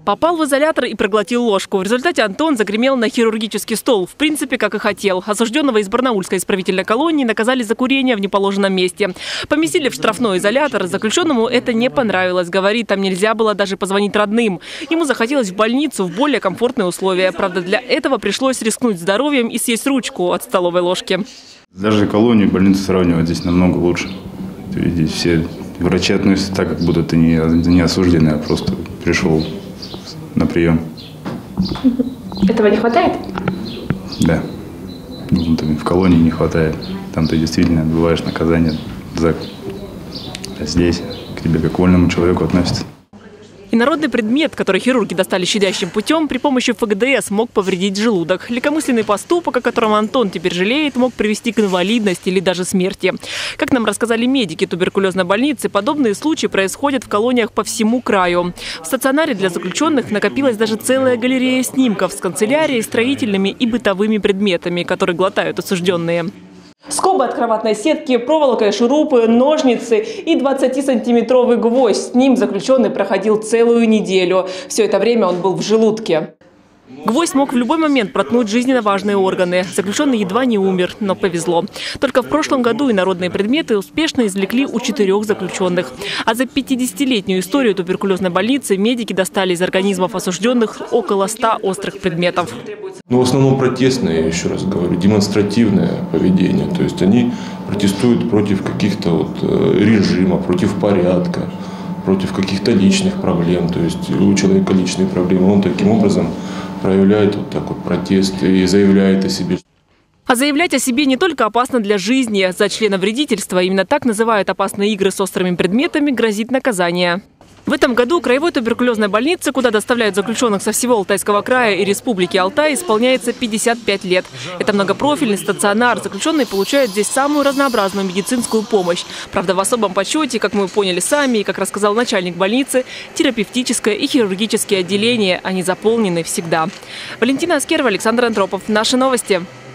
Попал в изолятор и проглотил ложку. В результате Антон загремел на хирургический стол. В принципе, как и хотел. Осужденного из Барнаульской исправительной колонии наказали за курение в неположенном месте. Поместили в штрафной изолятор. Заключенному это не понравилось. Говорит, там нельзя было даже позвонить родным. Ему захотелось в больницу, в более комфортные условия. Правда, для этого пришлось рискнуть здоровьем и съесть ручку от столовой ложки. Даже колонию и больницу сравнивать здесь намного лучше. Здесь все врачи относятся так, как будто ты не осужденный, а просто пришел на прием. Этого не хватает? Да. В колонии не хватает. Там ты действительно отбываешь наказание. А здесь к тебе как к вольному человеку относятся. Инородный предмет, который хирурги достали щадящим путем, при помощи ФГДС мог повредить желудок. Легкомысленный поступок, о котором Антон теперь жалеет, мог привести к инвалидности или даже смерти. Как нам рассказали медики туберкулезной больницы, подобные случаи происходят в колониях по всему краю. В стационаре для заключенных накопилась даже целая галерея снимков с канцелярией, строительными и бытовыми предметами, которые глотают осужденные. Скобы от кроватной сетки, проволока и шурупы, ножницы и 20-сантиметровый гвоздь. С ним заключенный проходил целую неделю. Все это время он был в желудке. Гвоздь мог в любой момент проткнуть жизненно важные органы. Заключенный едва не умер, но повезло. Только в прошлом году инородные предметы успешно извлекли у 4 заключенных. А за 50-летнюю историю туберкулезной больницы медики достали из организмов осужденных около 100 острых предметов. В основном протестное, я еще раз говорю, демонстративное поведение. То есть они протестуют против каких-то режима, против порядка, против каких-то личных проблем. То есть у человека личные проблемы. Он таким образом проявляет протест и заявляет о себе. А заявлять о себе не только опасно для жизни. За членовредительство, именно так называют опасные игры с острыми предметами, грозит наказание. В этом году краевой туберкулезной больнице, куда доставляют заключенных со всего Алтайского края и Республики Алтай, исполняется 55 лет. Это многопрофильный стационар. Заключенные получают здесь самую разнообразную медицинскую помощь. Правда, в особом почете, как мы поняли сами и как рассказал начальник больницы, терапевтическое и хирургические отделения. Они заполнены всегда. Валентина Аскерова, Александр Андропов. Наши новости.